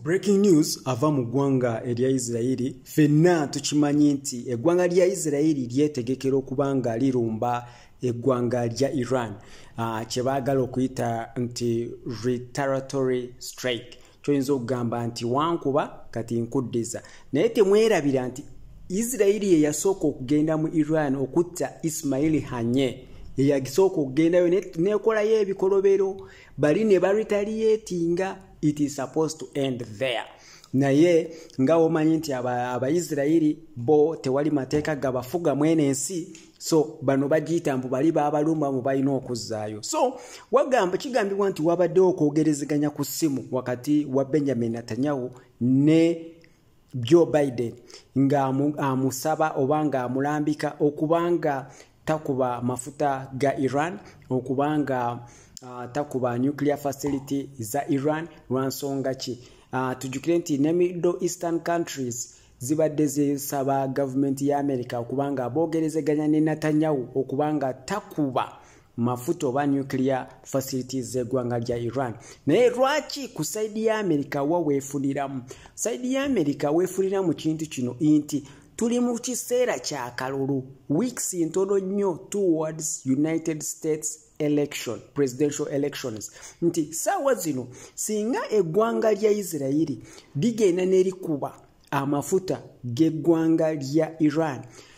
Breaking news ava mu ggwanga erya Israeli. Fenna tukimanyi nti eggwanga lya Israeli lyetegekera okubanga lirumba eggwanga lya Iran. Kye baagala okuyita nti retaliatory strike. Kyoyinza okugamba nti wankuba kati nkuddiza. Naye temwerabira nti Israeli ye yasooka okugenda mu Iran okutta Ismail Haniyeh. Yasooka okugendayo nekolayo ebikolobero bali ne baretaliatinga. It is supposed to end there. Naye nga omanyi nti Abaisirairi bo tewali mateeka gabafuga mwene ensi, so bano bagiyita mbu bali baabalumba mu balina okuzzaayo. So kigambibwa nti wabaddewo okwogerezeganya ku ssimu wakati wa Benjamin Netanyahu ne Joe Biden nga amusaba oba nga amulambika okubanga takuba mafuta ga Iran, okubanga takuba nuclear facility za Iran lwansonga ki. Tujukire nti ne Middle Eastern countries zibadde zisaba government ya America okubanga abogerezeganya ne Netanyahu okubanga takuba mafuta oba nuclear facilities z'eggwanga lya Iran. Naye lwaki ku side ya America weefuniramu? Side ya America weefuniramu kintu kino nti tuli mu kiseera kya kalulu, weeks ntono nnyo towards United States election, presidential elections. Nti sawa zino singa eggwanga lya Israeli ligenda nerikuba amafuta g'eggwanga lya Iran,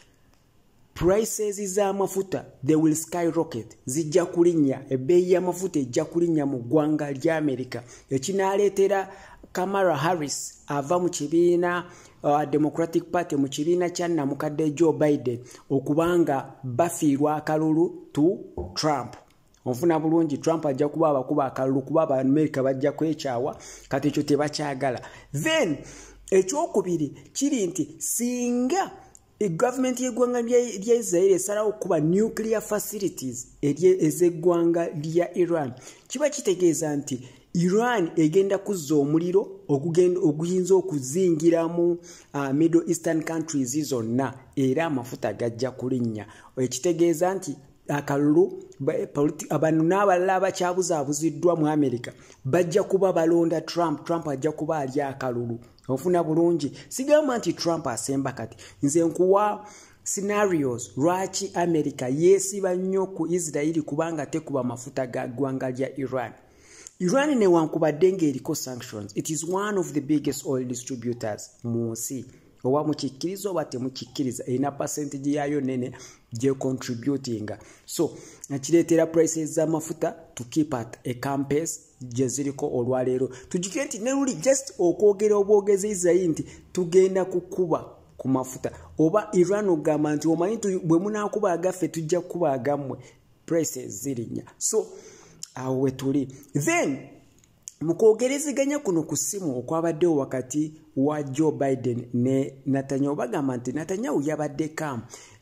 prices z'amafuta they will skyrocket, zijja kulinnya, ebbeeyi y'amafuta ejja kulinnya mu ggwanga lya America. Ekinaaleetera Kamala Harris ava mu kibiina Democratic Party mu kibiina kya namukadde Joe Biden okubanga bafiirwa akalulu to Trump. Onfuna bulungi, Trump ajja kuba abakuba akalulu kuba America bajja kwekyawa, kati ekyo tebakyagala. Then ekyokubiri kiri nti singa government y'eggwanga lya Israel esalawo okuba nuclear facilities ez'eggwanga lya Iran, kiba kitegeeza nti Iran egenda kuzza omuliro oguyinza okuzingiramu Middle Eastern countries zonna, era amafuta gajja kulinnya. Ekitegeeza nti akalulu abantu n'abalala abakyabuzaabuziddwa mu America bajja kuba balonda Trump ajja kuba ali akalulu. Ofuna bulungi, sigamba nti Trump asemba kati. Nze nkuwa scenarios lwaki America yeesiba nnyo ku Israeli kubanga tekuba mafuta ga ggwanga lya Iran. Iran newankubadde ng'eriko sanctions, it is one of the biggest oil distributors mu nsi. Oba mukikkiriza oba temukikkiriza, erina percentage yayo nene gye contributinga. So kireetera prices z'amafuta to keep at a calm pace gye ziriko olwaleero. Tujukire nti ne luli just okwogera obwogezi Israel nti tugenda kukuba ku mafuta, oba Iran ogamba nti omanyi bwe munaakuba agaffe tujja kukuba agammwe, prices zirinnya. So awo we tuli. Then mukwogerezeganya kuno ku ssimu okwabaddewo wakati wa Joe Biden ne Netanyahu, bagamba nti Netanyahu yabadde calm.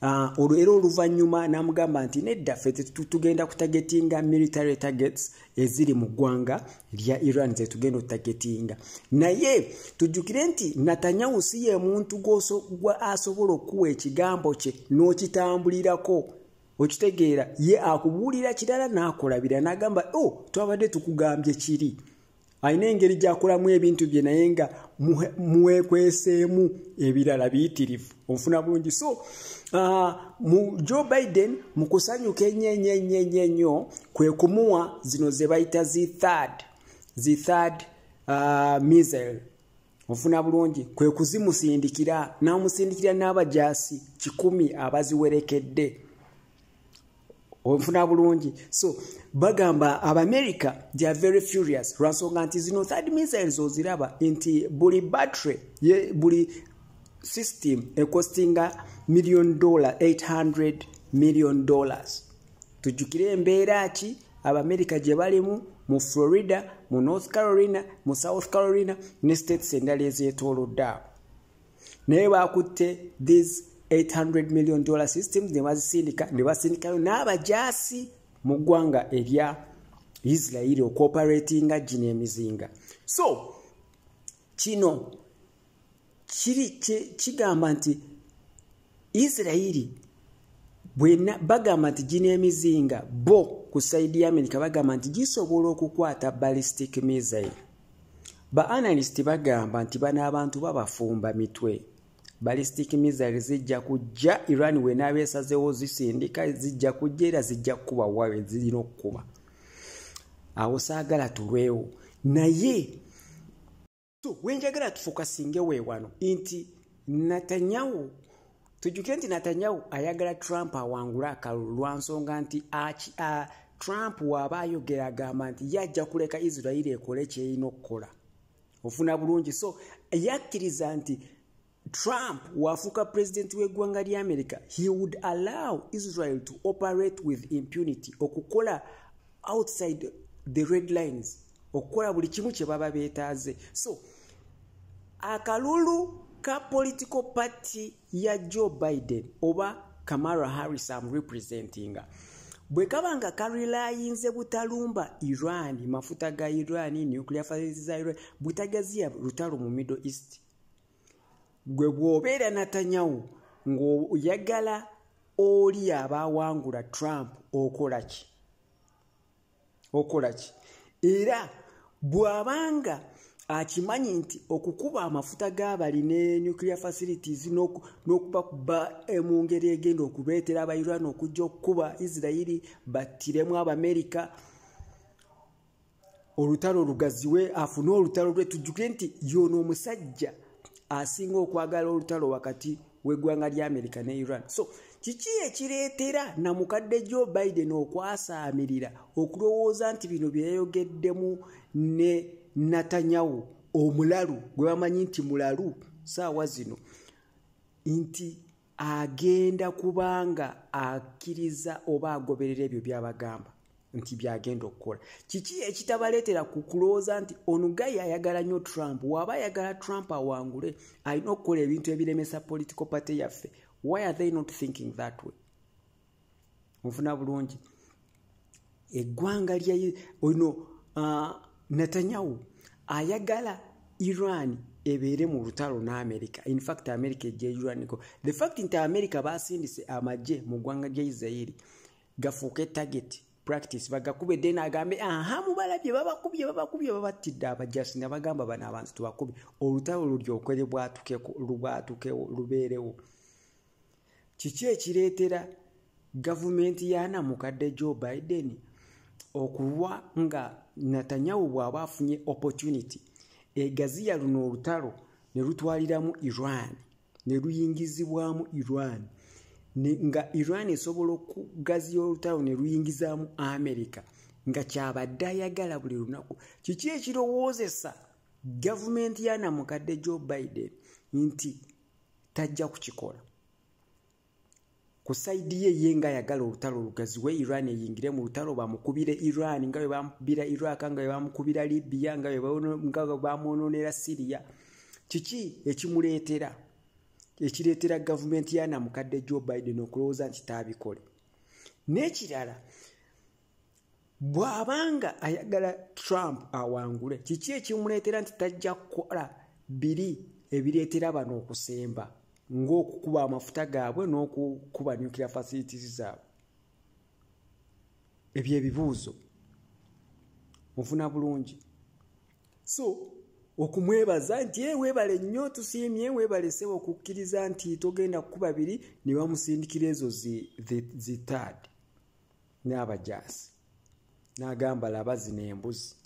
Era oluvannyuma n'amugamba nti nedda ffe tugenda kutagetinga military targets eziri mu ggwanga lya Iran ze tugenda otagetinga. Naye tujjukire nti Netanyahu si ye muntu asobola okuwa ekigambo kye n'okitambulirako. Okitegeera, ye akubuulira kirala n'akolabira n'agamba twabadde tukugambye kiri. Alina engeri gy'akolamu ebintu bye naye nga muwekweseemu ebirala biyitirivu. Onfuna bulungi. So mu Joe Biden mu kusanyuka ennyo kwe kumuwa zino ze bayita zi third missile. Onfuna bulungi, kwe kuzimusindikira, n'amusindikira n'abajaasi 100 abaziwerekedde. Onfuna bulungi. So bagamba America they are very furious lwansonga nti zino third missiles oziraba nti buli battery buli system ekostinga $800 million. Tujukire embeera ki America gye balimu mu Florida, mu North Carolina, mu South Carolina ne states endala ezeetoolodde. Naye bakutte these $800 million systems ne basindikayo n'abajaasi mu ggwanga erya Israeli okoperatinga gino emizinga. So kino kigamba nti Israeli bagamba nti gino emizinga bo ku side ya America bagamba nti gisobola okukwata ballistic missile. ba analyst bagamba nti bana abantu babafumba mitwe. Ballistic missiles zijja kujja Iran we nabesazewo zisindika zijja kujja era zijja kuba wawe zirina okuba. Awo saagala tulwewo naye so wenjagala tufokasinge we wano nti Netanyahu tujuke nti Netanyahu ayagala Trump awangula akalulu lwa nsonga nti Trump waba ayogera agamba nti yajja kuleka Israel ekole kyeyina okukola. Ofuna bulungi so yakkiriza nti Trump wafuka president w'eggwanga lya America he would allow Israel to operate with impunity okukola outside the red lines okukola buli kimu kye baba beetaaze. So akalulu ka political party ya Joe Biden oba Kamala Harris am representing bwe kabanga karelayinze butalumba Iran mafuta ga Iran nuclear facilities za Iran butagazia lutalo mu Middle East gwe bw'obeera Netanyahu ng'oyagala oli abawangula Trump okola ki era bw'abanga akimanyi nti okukuba amafuta g'abali ne nuclear facilities n'okubakuba mu ngeri egenda okubeetera aba Iran okujja okukuba Israel battiremu Abamerika olutalo lugaziwe afune olutalo lwe tujjuke nti yono omusajja asinga okwagala olutalo wakati w'eggwanga lya America ne Iran. So kiki ekireetera na mukadde Joe Biden okwasaamirira okulowooza nti bino byeyogeddemu ne Netanyahu omulalu gwe bamanyi nti mulalu saawa zino nti agenda kubanga akkiriza oba agoberera ebyo byabagamba nti byagenda okukola. Kiki ekitabaleetera kulowooza nti onugayi ayagala nnyo Trump waba ayagala Trump awangule alina okukola ebintu ebiremesa political party yaffe. Why are they not thinking that way? Mufuna bulungi eggwanga lya Netanyahu ayagala Iran ebeere mu lutalo na America. In fact America ejja Iran ko the fact nti America basindise amagye mu ggwanga lya Israel gafuuke target practice bagakube dena agambe mubalabye babakubye babattidde abajasi nga bagamba bana abantu tubakubye olutalo lulyokwere lubwatuke lubeerewo. Kiki ekireetera gavumenti yana mukadde Joe Biden okuwa nga Netanyahu bw'aba afunye opportunity egaziya luno olutalo ne lutwaliramu Iran ne luyingizibwamu Iran nga Iran esobola okugaziya olutalo ne luyingizaamu America nga kyabadde ayagala buli lunaku. Kiki ekirowoozesa gavumenti ya namukadde Joe Biden nti tajja kukikola ku saidi ye nga ayagala olutalo lugaziwe Iran eyingire mu lutalo bamukubire Iran nga bwe bamukubira Iraq nga bwe bamukubira Libya nga bwe bamunoonera Syria. Kiki ekireetera gavumenti ya namukadde Joe Biden okulowooza nti taabikole. N'ekirala bw'abanga ayagala Trump awangule kiki ekimuleetera nti tajja kukola biri ebireetera bano okusemba ng'okukuba amafuta gaabwe n'okukuba nuclear facilities zaabwe. Ebyo ebibuuzo mufuna bulungi. So okumwebaza nti weebale nnyo tusiimye weebale sewo okukkiriza nti togenda kukuba biri ne bamusindikira ezo zitaadi n'abajaasi n'agamba laba zino embuzi